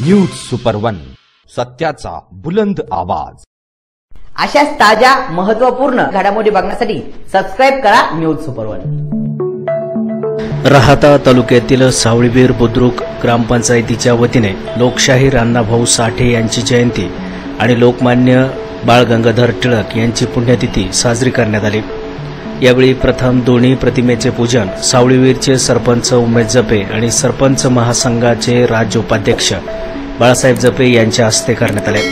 News super one, सत्याचा बुलंद आवाज। अशाच ताज्या महत्त्वपूर्ण घडामोडी बघण्यासाठी सबस्क्राइब करा न्यूज सुपर वन। राहाता तालुक्यातील सावळीवीर बुद्रुक ग्रामपंचायतीच्या वतीने लोकशाहीर अण्णाभाऊ साठे यांची जयंती आणि लोकमान्य बाळ गंगाधर टिळक यांची पुण्यतिथी साजरी करण्यात आली। यावेळी प्रथम दोन्ही प्रतिमेचे पूजन सावळीवीरचे सरपंच उमेश जपे आणि सरपंच महासंघाचे राज्य उपाध्यक्ष बाळासाहेब जपे यांच्या हस्ते करण्यात आले।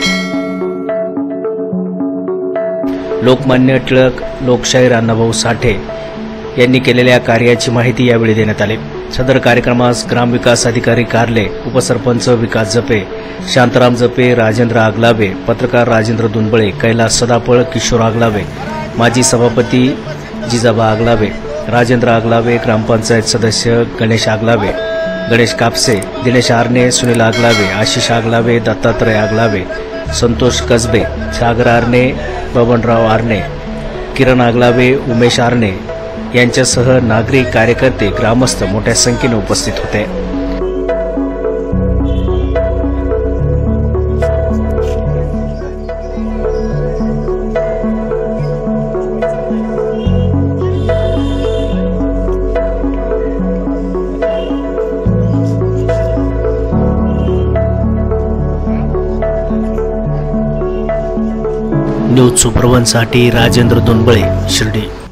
लोकमान्य टिळक लोकशाहीर अण्णाभाऊ साठे यांनी केलेल्या कार्याची माहिती यावेळी देण्यात आली। सदर कार्यक्रमास ग्रामविकास अधिकारी कारले, उपसरपंच विकास जपे, शांताराम जपे, राजेंद्र आगलावे, पत्रकार राजेंद्र दुंबळे, कैलास सदापळ, किशोर आगलावे, माजी सभापती जिजाबा आगलावे, राजेंद्र आगलावे, ग्रामपंचायत सदस्य गणेश आगलावे, गणेश कापसे, दिनेश आरणे, सुनील आगलावे, आशिष आगलावे, दत्तात्रय आगलावे, संतोष कसबे, सागर आरणे, बबनराव आरणे, किरण आगलावे, उमेश आरणे यांच्यासह नागरिक, कार्यकर्ते, ग्रामस्थ मोठ्या संख्येने उपस्थित होते। न्यूज सुपर वन साठी राजेंद्र दुंबळे, शिर्डी।